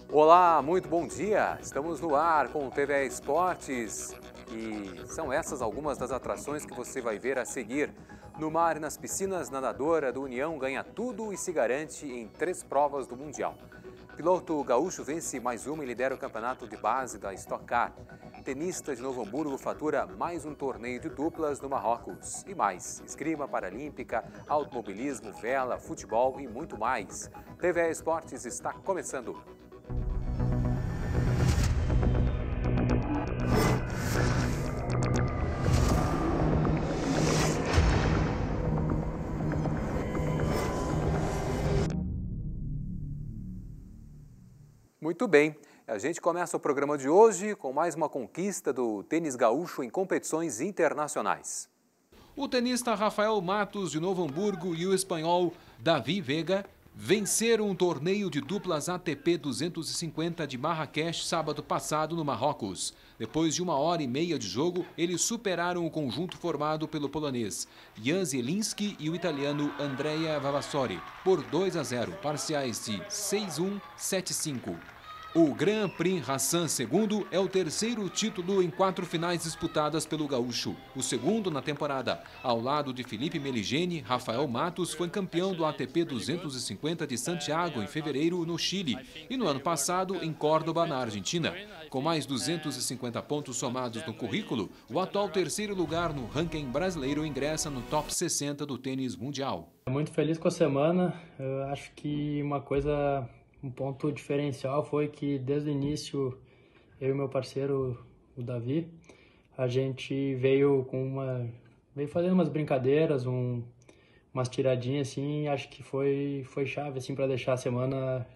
Olá, muito bom dia! Estamos no ar com o TVE Esportes e são essas algumas das atrações que você vai ver a seguir. No mar e nas piscinas, nadadora do União ganha tudo e se garante em 3 provas do Mundial. Piloto gaúcho vence mais uma e lidera o campeonato de base da Stock Car. Tenista de Novo Hamburgo fatura mais um torneio de duplas no Marrocos. E mais, esgrima paralímpica, automobilismo, vela, futebol e muito mais. TVE Esportes está começando. Muito bem, a gente começa o programa de hoje com mais uma conquista do tênis gaúcho em competições internacionais. O tenista Rafael Matos, de Novo Hamburgo, e o espanhol Davi Veiga venceram um torneio de duplas ATP 250 de Marrakech sábado passado no Marrocos. Depois de 1h30 de jogo, eles superaram o conjunto formado pelo polonês Jan Zielinski e o italiano Andrea Vavassori por 2-0, parciais de 6-1, 7-5. O Grand Prix Hassan II é o terceiro título em 4 finais disputadas pelo gaúcho, o segundo na temporada. Ao lado de Felipe Meligeni, Rafael Matos foi campeão do ATP 250 de Santiago em fevereiro no Chile e no ano passado em Córdoba, na Argentina. Com mais 250 pontos somados no currículo, o atual terceiro lugar no ranking brasileiro ingressa no top 60 do tênis mundial. Muito feliz com a semana. Eu acho que um ponto diferencial foi que desde o início, eu e meu parceiro, o Davi, a gente veio fazendo umas brincadeiras, umas tiradinhas assim, e acho que foi chave assim para deixar a semana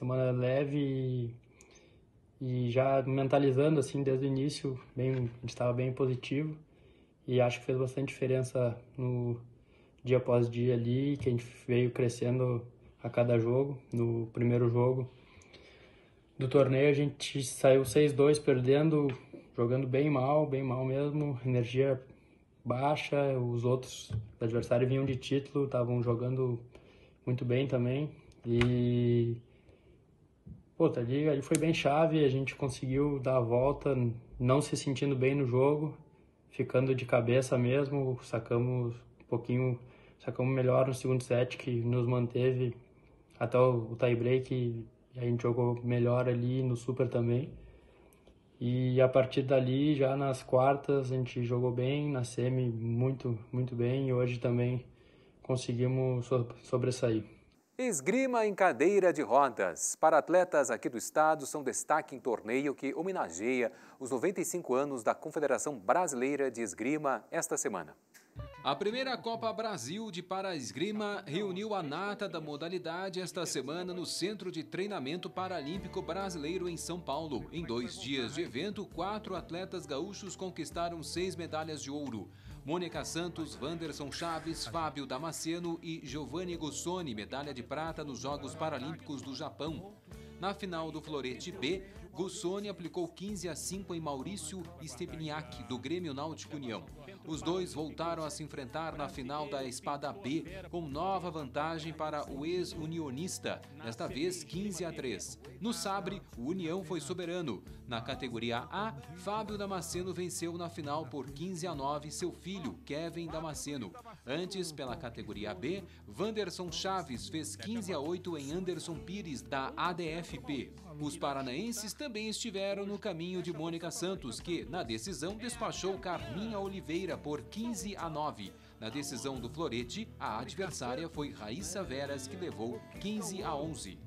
leve e já mentalizando assim desde o início, a gente estava bem positivo e acho que fez bastante diferença no dia após dia ali, que a gente veio crescendo a cada jogo. No primeiro jogo do torneio a gente saiu 6-2 perdendo, jogando bem mal mesmo, energia baixa, os outros adversários vinham de título, estavam jogando muito bem também e ali foi bem chave, a gente conseguiu dar a volta, não se sentindo bem no jogo, ficando de cabeça mesmo, sacamos melhor no segundo set, que nos manteve até o tie-break, a gente jogou melhor ali no Super também. E a partir dali, já nas quartas, a gente jogou bem, na semi muito, muito bem, e hoje também conseguimos sobressair. Esgrima em cadeira de rodas. Para atletas aqui do estado, são destaque em torneio que homenageia os 95 anos da Confederação Brasileira de Esgrima esta semana. A primeira Copa Brasil de Paraesgrima reuniu a nata da modalidade esta semana no Centro de Treinamento Paralímpico Brasileiro em São Paulo. Em 2 dias de evento, 4 atletas gaúchos conquistaram 6 medalhas de ouro. Mônica Santos, Wanderson Chaves, Fábio Damasceno e Giovanni Gussoni, medalha de prata nos Jogos Paralímpicos do Japão. Na final do Florete B, Gussoni aplicou 15-5 em Maurício Stepniak, do Grêmio Náutico União. Os dois voltaram a se enfrentar na final da Espada B, com nova vantagem para o ex-unionista, desta vez 15-3. No sabre, o União foi soberano. Na categoria A, Fábio Damasceno venceu na final por 15-9 seu filho, Kevin Damasceno. Antes, pela categoria B, Wanderson Chaves fez 15-8 em Anderson Pires, da ADFP. Os paranaenses também estiveram no caminho de Mônica Santos, que, na decisão, despachou Carminha Oliveira por 15-9. Na decisão do florete, a adversária foi Raíssa Veras, que levou 15-11.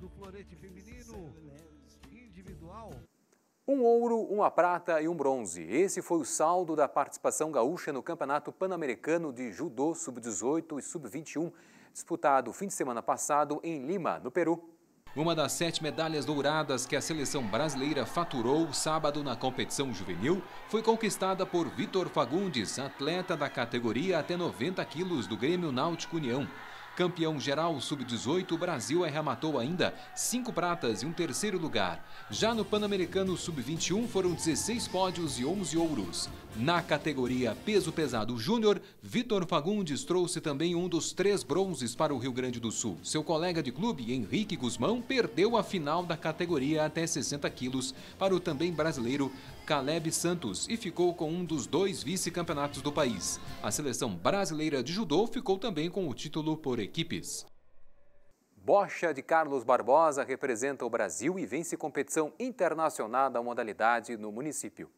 Um ouro, uma prata e um bronze. Esse foi o saldo da participação gaúcha no Campeonato Pan-Americano de Judô Sub-18 e Sub-21, disputado o fim de semana passado em Lima, no Peru. Uma das 7 medalhas douradas que a seleção brasileira faturou sábado na competição juvenil foi conquistada por Vitor Fagundes, atleta da categoria até 90 quilos do Grêmio Náutico União. Campeão geral sub-18, o Brasil arrematou ainda 5 pratas e um terceiro lugar. Já no Pan-Americano sub-21 foram 16 pódios e 11 ouros. Na categoria peso pesado júnior, Vitor Fagundes trouxe também um dos 3 bronzes para o Rio Grande do Sul. Seu colega de clube, Henrique Guzmão, perdeu a final da categoria até 60 quilos para o também brasileiro Caleb Santos e ficou com um dos 2 vice-campeonatos do país. A seleção brasileira de judô ficou também com o título por equipes. Bocha de Carlos Barbosa representa o Brasil e vence competição internacional da modalidade no município.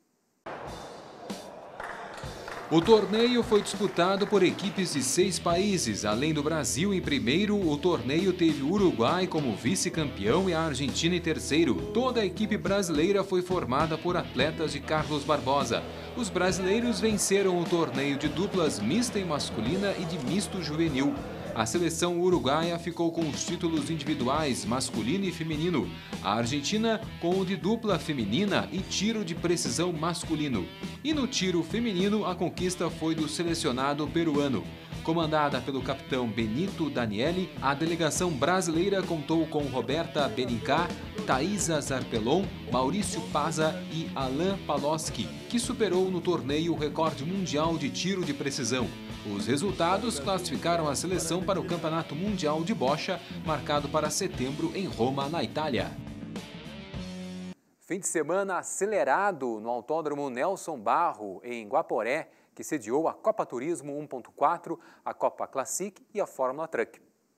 O torneio foi disputado por equipes de 6 países. Além do Brasil em primeiro, o torneio teve o Uruguai como vice-campeão e a Argentina em terceiro. Toda a equipe brasileira foi formada por atletas de Carlos Barbosa. Os brasileiros venceram o torneio de duplas mista e masculina e de misto juvenil. A seleção uruguaia ficou com os títulos individuais masculino e feminino. A Argentina com o de dupla feminina e tiro de precisão masculino. E no tiro feminino, a conquista foi do selecionado peruano. Comandada pelo capitão Benito Daniele, a delegação brasileira contou com Roberta Benincá, Thaisa Zarpelon, Maurício Paza e Alain Paloski, que superou no torneio o recorde mundial de tiro de precisão. Os resultados classificaram a seleção para o Campeonato Mundial de Bocha, marcado para setembro em Roma, na Itália. Fim de semana acelerado no Autódromo Nelson Barro, em Guaporé, que sediou a Copa Turismo 1.4, a Copa Classic e a Fórmula Truck.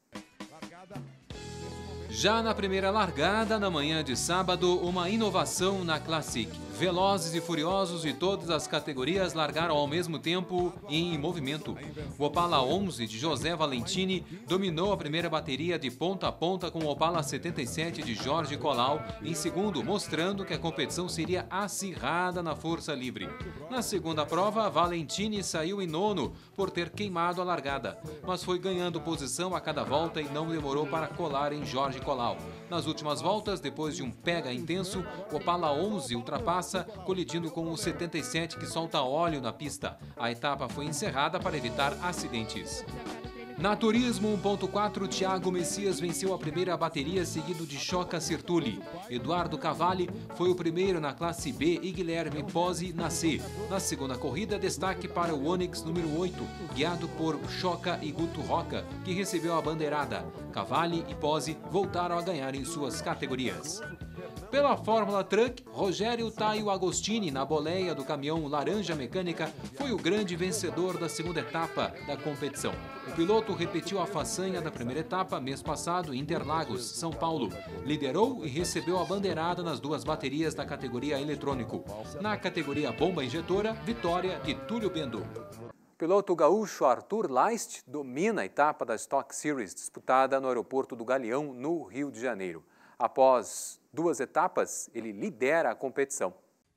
Já na primeira largada, na manhã de sábado, uma inovação na Classic. Velozes e furiosos de todas as categorias largaram ao mesmo tempo em movimento. O Opala 11 de José Valentini dominou a primeira bateria de ponta a ponta com o Opala 77 de Jorge Colau em segundo, mostrando que a competição seria acirrada na força livre. Na segunda prova, Valentini saiu em nono por ter queimado a largada, mas foi ganhando posição a cada volta e não demorou para colar em Jorge Colau. Nas últimas voltas, depois de um pega intenso, o Opala 11 ultrapassa, colidindo com o 77 que solta óleo na pista. A etapa foi encerrada para evitar acidentes. Na Turismo 1.4, Thiago Messias venceu a primeira bateria, seguido de Choca Sirtuli. Eduardo Cavalli foi o primeiro na classe B e Guilherme Pozzi na C. Na segunda corrida, destaque para o Onix número 8, guiado por Choca e Guto Roca, que recebeu a bandeirada. Cavalli e Pozzi voltaram a ganhar em suas categorias. Pela Fórmula Truck, Rogério Taio Agostini, na boleia do caminhão Laranja Mecânica, foi o grande vencedor da segunda etapa da competição. O piloto repetiu a façanha da primeira etapa mês passado em Interlagos, São Paulo. Liderou e recebeu a bandeirada nas 2 baterias da categoria eletrônico. Na categoria bomba injetora, vitória de Túlio Bendo. O piloto gaúcho Arthur Leist domina a etapa da Stock Series disputada no aeroporto do Galeão, no Rio de Janeiro. Após 2 etapas, ele lidera a competição.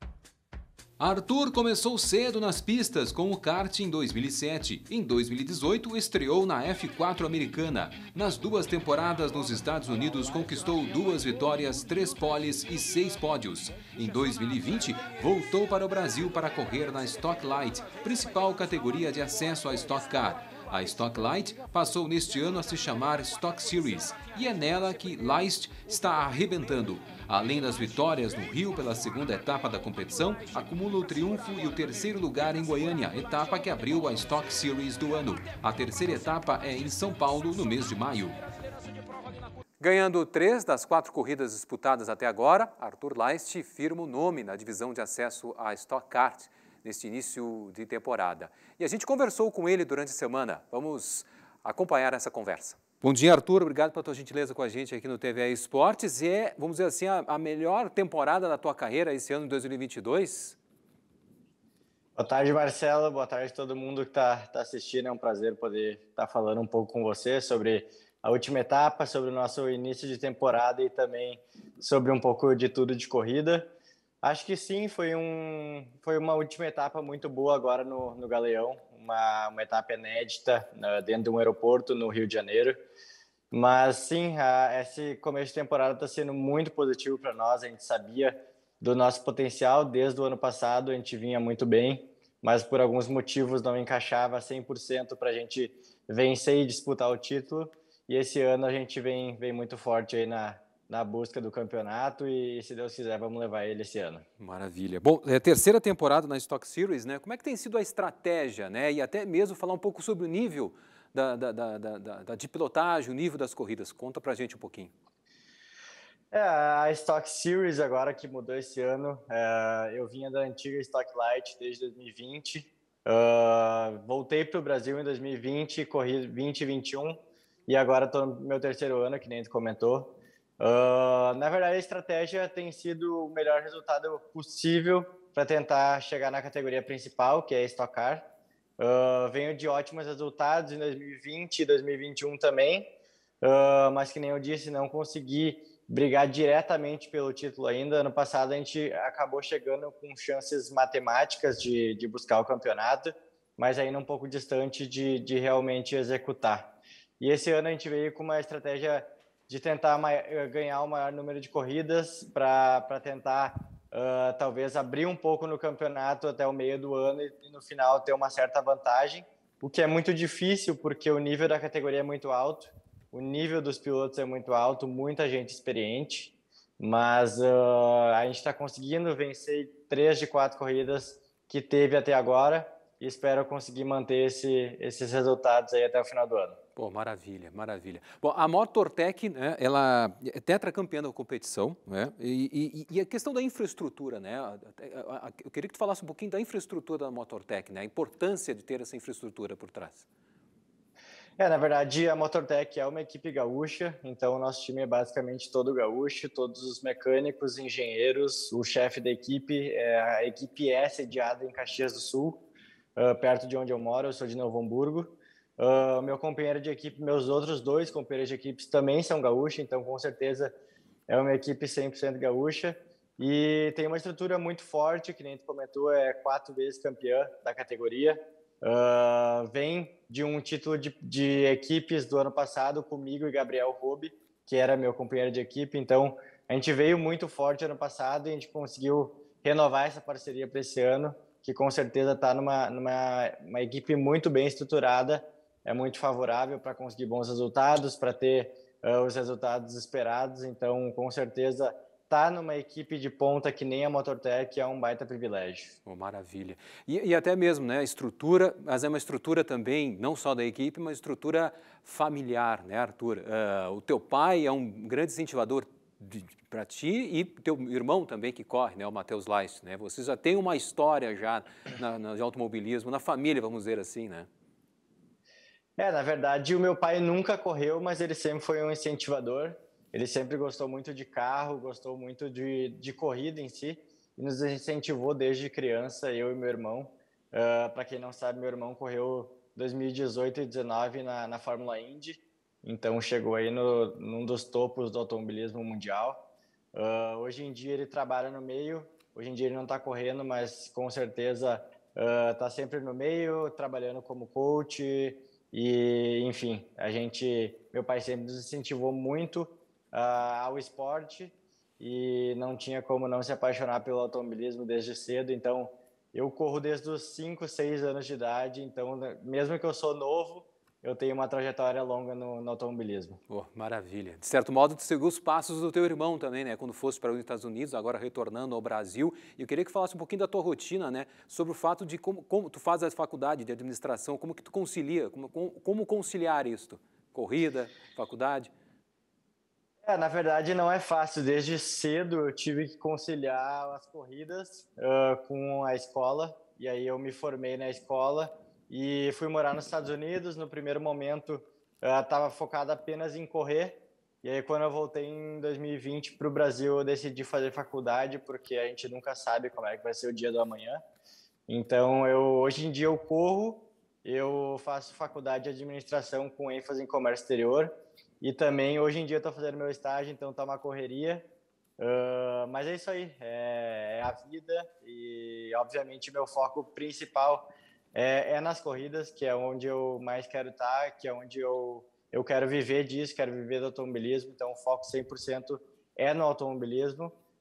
Arthur começou cedo nas pistas com o kart em 2007. Em 2018, estreou na F4 americana. Nas 2 temporadas nos Estados Unidos, conquistou 2 vitórias, 3 poles e 6 pódios. Em 2020, voltou para o Brasil para correr na Stock Light, principal categoria de acesso à Stock Car. A Stock Light passou neste ano a se chamar Stock Series e é nela que Leist está arrebentando. Além das vitórias no Rio pela segunda etapa da competição, acumula o triunfo e o 3º lugar em Goiânia, etapa que abriu a Stock Series do ano. A terceira etapa é em São Paulo, no mês de maio. Ganhando 3 das 4 corridas disputadas até agora, Arthur Leist firma o nome na divisão de acesso à Stock Kart neste início de temporada. E a gente conversou com ele durante a semana. Vamos acompanhar essa conversa. Bom dia, Arthur. Obrigado pela tua gentileza com a gente aqui no TVE Esportes. E é, vamos dizer assim, a melhor temporada da tua carreira esse ano de 2022? Boa tarde, Marcelo. Boa tarde a todo mundo que está assistindo. É um prazer poder estar falando um pouco com você sobre a última etapa, sobre o nosso início de temporada e também sobre um pouco de tudo de corrida. Acho que sim, foi uma última etapa muito boa agora no Galeão, uma etapa inédita dentro de um aeroporto no Rio de Janeiro. Mas sim, esse começo de temporada está sendo muito positivo para nós. A gente sabia do nosso potencial desde o ano passado, a gente vinha muito bem, mas por alguns motivos não encaixava 100% para a gente vencer e disputar o título. E esse ano a gente vem muito forte aí na busca do campeonato e, se Deus quiser, vamos levar ele esse ano. Maravilha. Bom, é a terceira temporada na Stock Series, né? Como é que tem sido a estratégia, né? E até mesmo falar um pouco sobre o nível de pilotagem, o nível das corridas. Conta pra gente um pouquinho. A Stock Series agora que mudou esse ano, eu vinha da antiga Stock Light desde 2020, voltei para o Brasil em 2020, corri 2021 e agora estou no meu terceiro ano, que nem tu comentou. Na verdade, a estratégia tem sido o melhor resultado possível para tentar chegar na categoria principal, que é a Stock Car. Venho de ótimos resultados em 2020 e 2021 também, mas que nem eu disse, não consegui brigar diretamente pelo título ainda. Ano passado a gente acabou chegando com chances matemáticas de buscar o campeonato, mas ainda um pouco distante de realmente executar. E esse ano a gente veio com uma estratégia de tentar ganhar o maior número de corridas para tentar talvez abrir um pouco no campeonato até o meio do ano e no final ter uma certa vantagem, o que é muito difícil porque o nível da categoria é muito alto. O nível dos pilotos é muito alto, muita gente experiente, mas a gente está conseguindo vencer 3 de 4 corridas que teve até agora e espero conseguir manter esses resultados aí até o final do ano. Pô, maravilha, maravilha. Bom, a MotorTech, né, ela é tetracampeã da competição, né, e a questão da infraestrutura, né, eu queria que tu falasse um pouquinho da infraestrutura da MotorTech, né, a importância de ter essa infraestrutura por trás. Na verdade, a MotorTech é uma equipe gaúcha, então o nosso time é basicamente todo gaúcho, todos os mecânicos, engenheiros, o chefe da equipe. A equipe é sediada em Caxias do Sul, perto de onde eu moro, eu sou de Novo Hamburgo. Meu companheiro de equipe, meus outros 2 companheiros de equipe também são gaúchos, então com certeza é uma equipe 100% gaúcha. E tem uma estrutura muito forte, que nem tu comentou, é 4 vezes campeã da categoria. Vem de um título de equipes do ano passado comigo e Gabriel Robe, que era meu companheiro de equipe. Então, a gente veio muito forte ano passado e a gente conseguiu renovar essa parceria para esse ano, que com certeza está numa equipe muito bem estruturada, é muito favorável para conseguir bons resultados, para ter os resultados esperados. Então, com certeza, estar numa equipe de ponta que nem a MotorTech é um baita privilégio. Oh, maravilha. E até mesmo, né, a estrutura, mas é uma estrutura também, não só da equipe, mas estrutura familiar, né, Arthur? O teu pai é um grande incentivador para ti e teu irmão também que corre, né, o Matheus Leist, né? Vocês já têm uma história já de automobilismo, na família, vamos dizer assim, né? Na verdade, o meu pai nunca correu, mas ele sempre foi um incentivador. Ele sempre gostou muito de carro, gostou muito de corrida em si, e nos incentivou desde criança, eu e meu irmão. Para quem não sabe, meu irmão correu 2018 e 2019 na Fórmula Indy, então chegou aí num dos topos do automobilismo mundial. Hoje em dia ele trabalha no meio, hoje em dia ele não está correndo, mas com certeza está sempre no meio, trabalhando como coach. E, enfim, meu pai sempre nos incentivou muito ao esporte e não tinha como não se apaixonar pelo automobilismo desde cedo. Então, eu corro desde os 5, 6 anos de idade. Então, mesmo que eu sou novo, eu tenho uma trajetória longa no automobilismo. Oh, maravilha. De certo modo, tu seguiu os passos do teu irmão também, né? Quando fosse para os Estados Unidos, agora retornando ao Brasil. E eu queria que falasse um pouquinho da tua rotina, né? Sobre o fato de como tu faz a faculdade de administração, como que tu concilia, como conciliar isto? Corrida, faculdade? Na verdade, não é fácil. Desde cedo eu tive que conciliar as corridas com a escola. E aí eu me formei na escola e fui morar nos Estados Unidos. No primeiro momento, estava focado apenas em correr. E aí, quando eu voltei em 2020 para o Brasil, eu decidi fazer faculdade, porque a gente nunca sabe como é que vai ser o dia do amanhã. Então, hoje em dia eu corro, eu faço faculdade de administração com ênfase em comércio exterior. E também, hoje em dia, eu estou fazendo meu estágio, então está uma correria. Mas é isso aí, é a vida. E, obviamente, meu foco principal é nas corridas, que é onde eu mais quero estar, que é onde eu quero viver disso, quero viver do automobilismo. Então, o foco 100% é no automobilismo.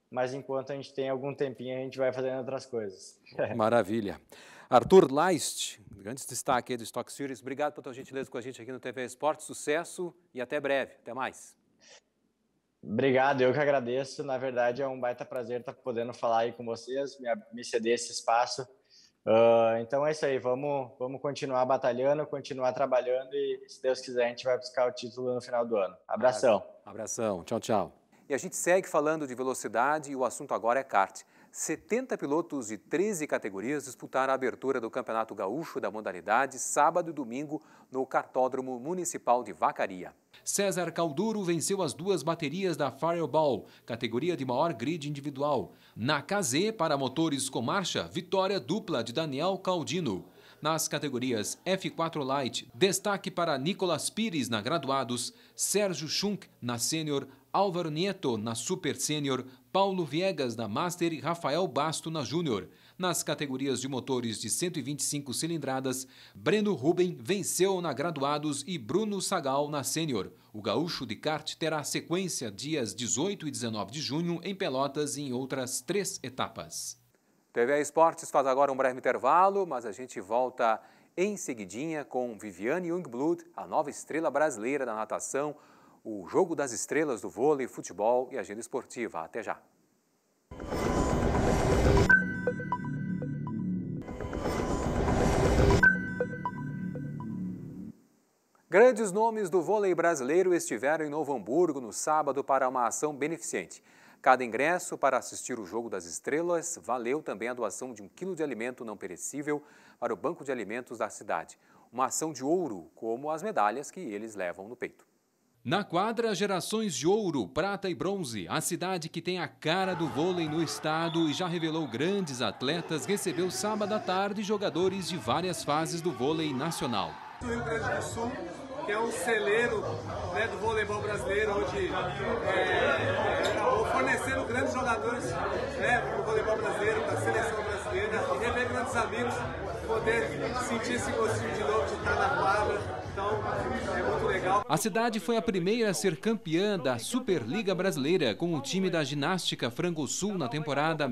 mas enquanto a gente tem algum tempinho, a gente vai fazendo outras coisas. Maravilha. Arthur Leist, grande destaque aí do Stock Series. Obrigado pela tua gentileza com a gente aqui no TV Esporte. Sucesso e até breve. Até mais. Obrigado, eu que agradeço. Na verdade, é um baita prazer estar podendo falar aí com vocês, me ceder esse espaço. Então é isso aí, vamos continuar batalhando, continuar trabalhando e, se Deus quiser, a gente vai buscar o título no final do ano. Abração. Abração, tchau, tchau. E a gente segue falando de velocidade e o assunto agora é kart. 70 pilotos de 13 categorias disputaram a abertura do Campeonato Gaúcho da modalidade sábado e domingo no Kartódromo Municipal de Vacaria. César Calduro venceu as 2 baterias da Fireball, categoria de maior grid individual. Na KZ, para motores com marcha, vitória dupla de Daniel Caldino. Nas categorias F4 Light, destaque para Nicolas Pires na graduados, Sérgio Schunk na sênior, Álvaro Nieto na Super Sênior, Paulo Viegas na Master e Rafael Basto na Júnior. Nas categorias de motores de 125 cilindradas, Breno Ruben venceu na graduados e Bruno Sagal na Sênior. O gaúcho de kart terá sequência dias 18 e 19 de junho em Pelotas e em outras 3 etapas. TV Esportes faz agora um breve intervalo, mas a gente volta em seguidinha com Viviane Jungblut, a nova estrela brasileira da natação, o jogo das estrelas do vôlei, futebol e agenda esportiva. Até já. Grandes nomes do vôlei brasileiro estiveram em Novo Hamburgo no sábado para uma ação beneficente. Cada ingresso para assistir o Jogo das Estrelas valeu também a doação de 1 quilo de alimento não perecível para o Banco de Alimentos da cidade. Uma ação de ouro, como as medalhas que eles levam no peito. Na quadra, gerações de ouro, prata e bronze, a cidade que tem a cara do vôlei no estado e já revelou grandes atletas, recebeu sábado à tarde jogadores de várias fases do vôlei nacional. Do Rio Grande do Sul, que é um celeiro, né, do voleibol brasileiro, onde fornecendo grandes jogadores, né, para o voleibol brasileiro, para a seleção brasileira, e rever grandes amigos, poder sentir esse gostinho de novo de estar na quadra. Então, é muito legal. A cidade foi a primeira a ser campeã da Superliga Brasileira com o time da ginástica Frango Sul na temporada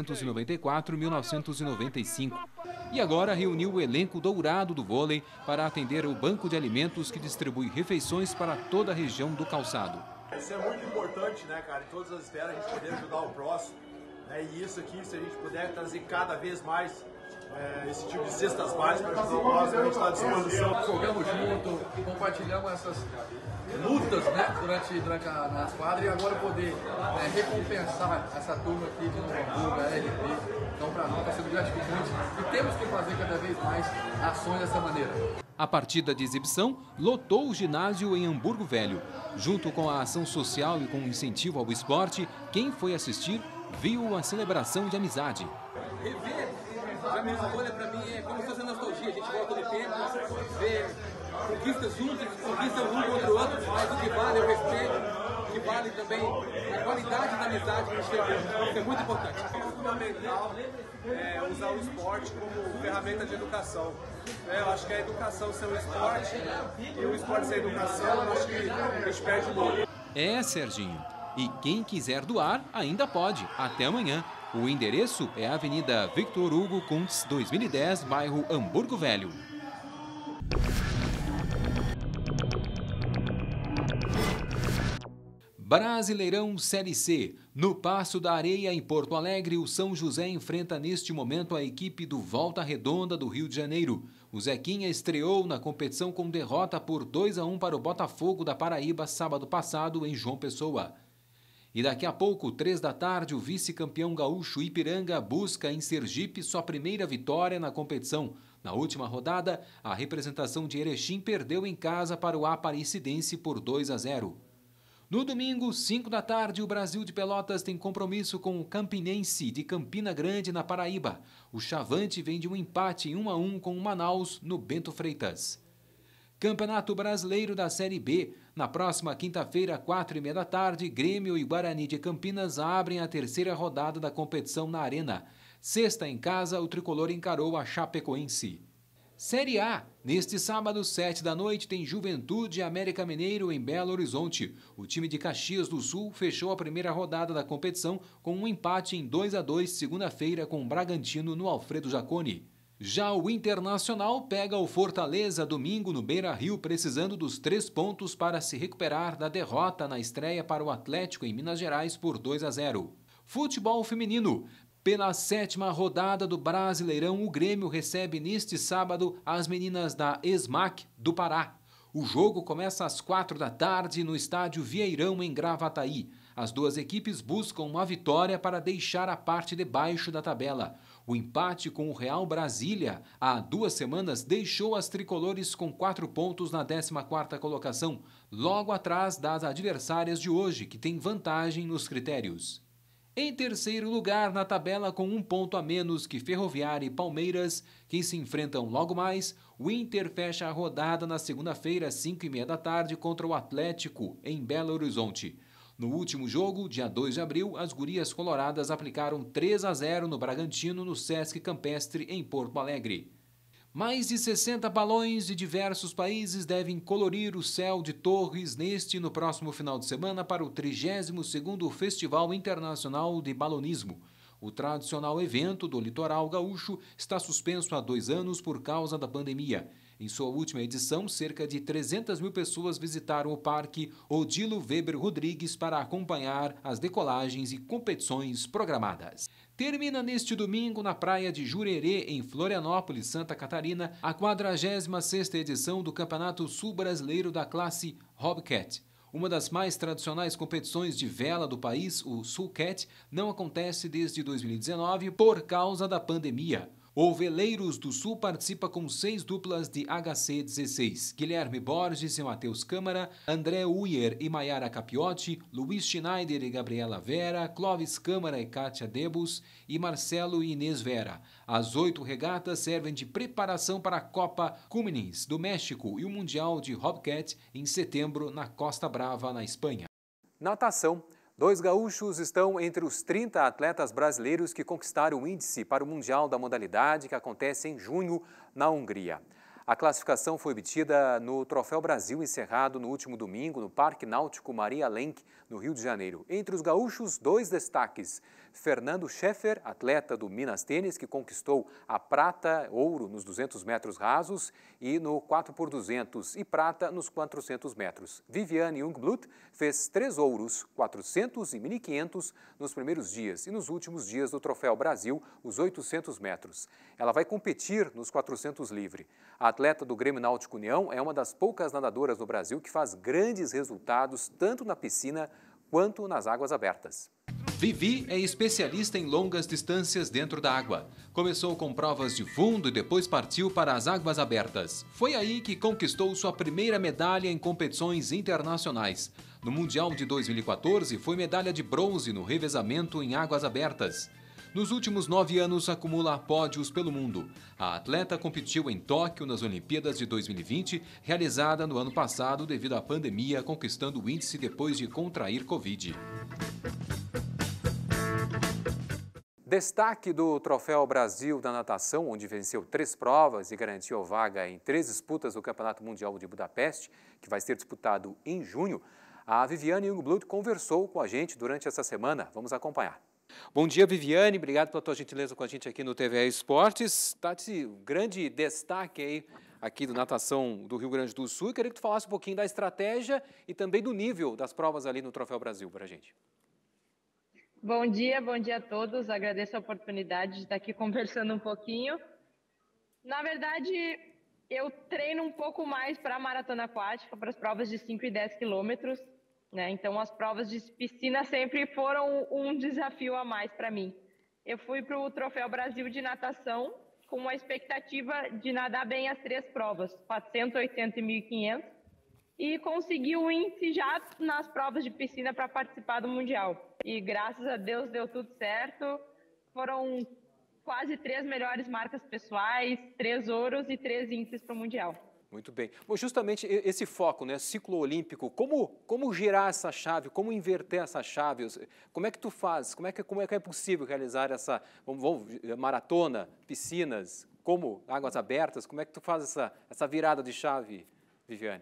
1994-1995. E agora reuniu o elenco dourado do vôlei para atender o banco de alimentos que distribui refeições para toda a região do calçado. Isso é muito importante, né, cara? Em todas as esferas a gente poder ajudar o próximo. E isso aqui, se a gente puder trazer cada vez mais esse tipo de cestas básicas para ajudar o próximo, a gente está à disposição. Jogamos junto, compartilhamos essas lutas, né, durante nas quadras, e agora poder recompensar essa turma aqui de Novo Hamburgo, a RP. Então, para nós está sendo gratificante e temos que fazer cada vez mais ações dessa maneira. A partida de exibição lotou o ginásio em Hamburgo Velho. Junto com a ação social e com o incentivo ao esporte, quem foi assistir viu uma celebração de amizade. Rever a mesa vôlei para mim é como se fosse nostalgia. A gente volta no tempo, vê conquistas juntos, conquistas um contra o outro, mas o que vale é o respeito, o que vale também a qualidade da amizade que a gente tem. Isso é muito importante. É fundamental usar o esporte como ferramenta de educação. Eu acho que a educação ser o esporte e o esporte ser a educação, eu acho que a gente perde muito. É, Serginho. E quem quiser doar ainda pode, até amanhã. O endereço é a Avenida Victor Hugo Kuntz, 2010, bairro Hamburgo Velho. Brasileirão Série C. No Paço da Areia, em Porto Alegre, o São José enfrenta neste momento a equipe do Volta Redonda do Rio de Janeiro. O Zequinha estreou na competição com derrota por 2-1 para o Botafogo da Paraíba sábado passado em João Pessoa. E daqui a pouco, 3 da tarde, o vice-campeão gaúcho Ipiranga busca em Sergipe sua primeira vitória na competição. Na última rodada, a representação de Erechim perdeu em casa para o Aparecidense por 2-0. No domingo, 5 da tarde, o Brasil de Pelotas tem compromisso com o Campinense de Campina Grande, na Paraíba. O Chavante vem de um empate em 1-1 com o Manaus, no Bento Freitas. Campeonato Brasileiro da Série B. Na próxima quinta-feira, 4h30 da tarde, Grêmio e Guarani de Campinas abrem a terceira rodada da competição na Arena. Sexta em casa, o tricolor encarou a Chapecoense. Série A. Neste sábado, 7 da noite, tem Juventude e América Mineiro em Belo Horizonte. O time de Caxias do Sul fechou a primeira rodada da competição com um empate em 2-2 segunda-feira com o Bragantino no Alfredo Jaconi. Já o Internacional pega o Fortaleza domingo no Beira-Rio, precisando dos 3 pontos para se recuperar da derrota na estreia para o Atlético em Minas Gerais por 2-0. Futebol feminino. Pela 7ª rodada do Brasileirão, o Grêmio recebe neste sábado as meninas da ESMAC do Pará. O jogo começa às 4 da tarde no estádio Vieirão, em Gravataí. As duas equipes buscam uma vitória para deixar a parte de baixo da tabela. O empate com o Real Brasília há 2 semanas deixou as tricolores com 4 pontos na 14ª colocação, logo atrás das adversárias de hoje, que têm vantagem nos critérios. Em terceiro lugar na tabela, com 1 ponto a menos que Ferroviária e Palmeiras, que se enfrentam logo mais, o Inter fecha a rodada na segunda-feira, às 5h30 da tarde, contra o Atlético, em Belo Horizonte. No último jogo, dia 2 de abril, as gurias coloradas aplicaram 3-0 no Bragantino, no Sesc Campestre, em Porto Alegre. Mais de 60 balões de diversos países devem colorir o céu de Torres neste e no próximo final de semana para o 32º Festival Internacional de Balonismo. O tradicional evento do litoral gaúcho está suspenso há 2 anos por causa da pandemia. Em sua última edição, cerca de 300 mil pessoas visitaram o Parque Odilo Weber Rodrigues para acompanhar as decolagens e competições programadas. Termina neste domingo na praia de Jurerê, em Florianópolis, Santa Catarina, a 46ª edição do Campeonato Sul Brasileiro da classe Hobcat. Uma das mais tradicionais competições de vela do país, o Sulcat, não acontece desde 2019 por causa da pandemia. O Veleiros do Sul participa com 6 duplas de HC16. Guilherme Borges e Matheus Câmara, André Uyer e Maiara Capiotti, Luiz Schneider e Gabriela Vera, Clóvis Câmara e Kátia Debus e Marcelo e Inês Vera. As 8 regatas servem de preparação para a Copa Cummins do México e o Mundial de Hobcat em setembro na Costa Brava, na Espanha. Natação. 2 gaúchos estão entre os 30 atletas brasileiros que conquistaram o índice para o Mundial da modalidade, que acontece em junho na Hungria. A classificação foi obtida no Troféu Brasil, encerrado no último domingo no Parque Náutico Maria Lenk, no Rio de Janeiro. Entre os gaúchos, 2 destaques. Fernando Scheffer, atleta do Minas Tênis, que conquistou a prata, ouro nos 200 metros rasos e no 4x200 e prata nos 400 metros. Viviane Jungblut fez 3 ouros, 400 e 1.500 nos primeiros dias e nos últimos dias do Troféu Brasil, os 800 metros. Ela vai competir nos 400 livre. A atleta do Grêmio Náutico União é uma das poucas nadadoras no Brasil que faz grandes resultados tanto na piscina quanto nas águas abertas. Vivi é especialista em longas distâncias dentro da água. Começou com provas de fundo e depois partiu para as águas abertas. Foi aí que conquistou sua primeira medalha em competições internacionais. No Mundial de 2014, foi medalha de bronze no revezamento em águas abertas. Nos últimos 9 anos, acumula pódios pelo mundo. A atleta competiu em Tóquio nas Olimpíadas de 2020, realizada no ano passado devido à pandemia, conquistando o índice depois de contrair Covid. Destaque do Troféu Brasil da Natação, onde venceu 3 provas e garantiu vaga em 3 disputas do Campeonato Mundial de Budapeste, que vai ser disputado em junho. A Viviane Jungblut conversou com a gente durante essa semana. Vamos acompanhar. Bom dia, Viviane. Obrigado pela tua gentileza com a gente aqui no TVE Esportes. Tati, grande destaque aí aqui do Natação do Rio Grande do Sul. Eu queria que tu falasse um pouquinho da estratégia e também do nível das provas ali no Troféu Brasil para a gente. Bom dia a todos. Agradeço a oportunidade de estar aqui conversando um pouquinho. Na verdade, eu treino um pouco mais para a maratona aquática, para as provas de 5 e 10 quilômetros. Então, as provas de piscina sempre foram um desafio a mais para mim. Eu fui para o Troféu Brasil de Natação com uma expectativa de nadar bem as 3 provas, 400, 800 e 1.500, e consegui o índice já nas provas de piscina para participar do Mundial. E graças a Deus deu tudo certo. Foram quase 3 melhores marcas pessoais, 3 ouros e 3 índices para o Mundial. Muito bem. Bom, justamente esse foco, né, ciclo olímpico, como girar essa chave, como inverter essa chave? Como é que tu faz? Como é que é possível realizar essa maratona, piscinas, como águas abertas? Como é que tu faz essa virada de chave, Viviane?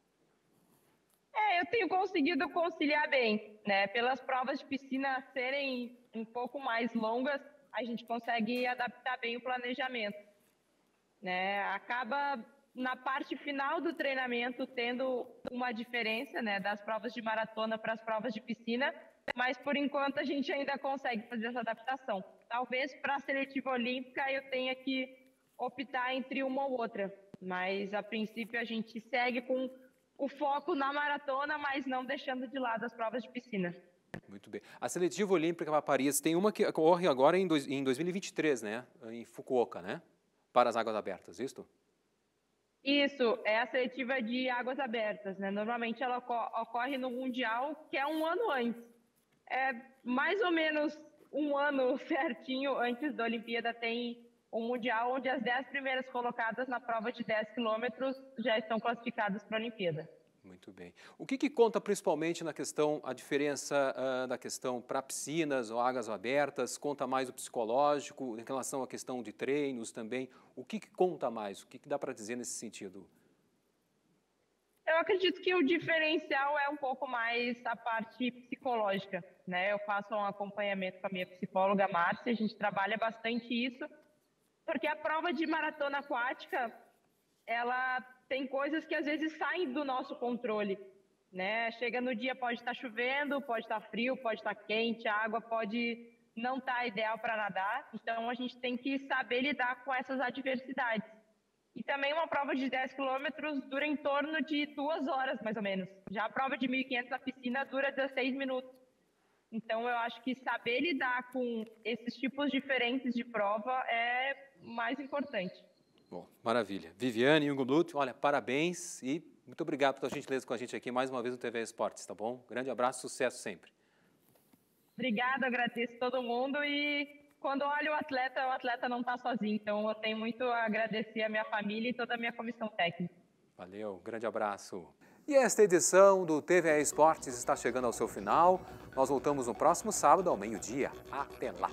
Eu tenho conseguido conciliar bem, né? Pelas provas de piscina serem um pouco mais longas, a gente consegue adaptar bem o planejamento, né? Acaba na parte final do treinamento tendo uma diferença, né, das provas de maratona para as provas de piscina, mas por enquanto a gente ainda consegue fazer essa adaptação. Talvez para a seletiva olímpica eu tenha que optar entre uma ou outra, mas a princípio a gente segue com o foco na maratona, mas não deixando de lado as provas de piscina. Muito bem. A seletiva olímpica para Paris tem uma que ocorre agora em 2023, né, em Fukuoka, né, para as águas abertas, isso? Isso, é a seletiva de águas abertas, né? Normalmente ela ocorre no Mundial, que é um ano antes. É mais ou menos um ano certinho antes da Olimpíada tem um Mundial, onde as 10 primeiras colocadas na prova de 10 quilômetros já estão classificadas para a Olimpíada. Muito bem. O que conta principalmente na questão, a diferença da questão para piscinas ou águas abertas? Conta mais o psicológico, em relação à questão de treinos também? O que conta mais? O que dá para dizer nesse sentido? Eu acredito que o diferencial é um pouco mais a parte psicológica, né? Eu faço um acompanhamento com a minha psicóloga Márcia, a gente trabalha bastante isso, porque a prova de maratona aquática, ela tem coisas que às vezes saem do nosso controle, né? Chega no dia, pode estar chovendo, pode estar frio, pode estar quente, a água pode não estar ideal para nadar, então a gente tem que saber lidar com essas adversidades. E também uma prova de 10 quilômetros dura em torno de 2 horas, mais ou menos. Já a prova de 1.500 na piscina dura 16 minutos. Então eu acho que saber lidar com esses tipos diferentes de prova é mais importante. Bom, maravilha. Viviane e Hugo Bluth, olha, parabéns e muito obrigado por tua gentileza com a gente aqui mais uma vez no TV Esportes, tá bom? Grande abraço, sucesso sempre. Obrigada, agradeço todo mundo e quando olho o atleta não está sozinho, então eu tenho muito a agradecer a minha família e toda a minha comissão técnica. Valeu, grande abraço. E esta edição do TVE Esportes está chegando ao seu final. Nós voltamos no próximo sábado ao meio-dia. Até lá!